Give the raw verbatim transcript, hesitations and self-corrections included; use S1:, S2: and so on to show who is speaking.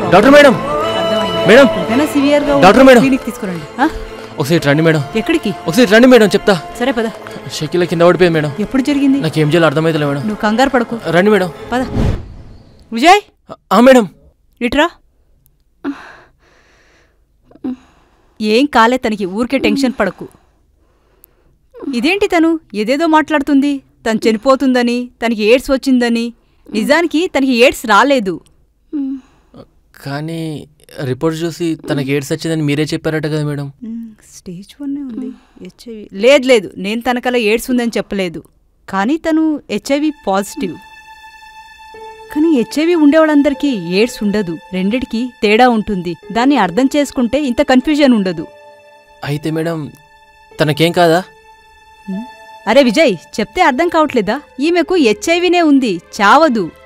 S1: Doctor madam madam
S2: severe గా
S1: doctor madam
S2: clinic తీసుకురండి.
S1: ఒకసారి రండి మేడం.
S2: ఎక్కడికి?
S1: ఒకసారి రండి మేడం చెప్తా.
S2: సరే పద.
S1: షకీల కింద పడిపోయింది మేడం.
S2: ఎప్పుడు జరిగింది?
S1: నాకేం చేయాలో అర్థమైతలే మేడం.
S2: నువ్వు కంగారు పడకు.
S1: రండి మేడం.
S2: పద. విజయ్
S1: మేడం
S2: ఇట్రా. ఏం కాలే తనకి, ఊరికే టెన్షన్ పడకు. ఇదేంటి తను ఏదేదో మాట్లాడుతుంది, తను చనిపోతుందని, తనకి ఎయిడ్స్ వచ్చిందని. నిజానికి తనకి ఎయిడ్స్ రాలేదు.
S1: కానీ రిపోర్ట్ చూసి తనకి ఎయిడ్స్ వచ్చిందని మీరే చెప్పారట కదా మేడం.
S2: స్టేజ్ వన్నే ఉంది హెచ్ఐవి. లేదు లేదు, నేను తనకలా ఎయిడ్స్ ఉందని చెప్పలేదు. కానీ తను హెచ్ఐవి పాజిటివ్. కానీ హెచ్ఐవి ఉండేవాళ్ళందరికీ ఎయిడ్స్ ఉండదు. రెండిటికి తేడా ఉంటుంది. దాన్ని అర్థం చేసుకుంటే ఇంత కన్ఫ్యూజన్ ఉండదు.
S1: అయితే మేడం తనకేం కాదా?
S2: అరే విజయ్, చెప్తే అర్థం కావట్లేదా? ఈమెకు హెచ్ఐవినే ఉంది, చావదు.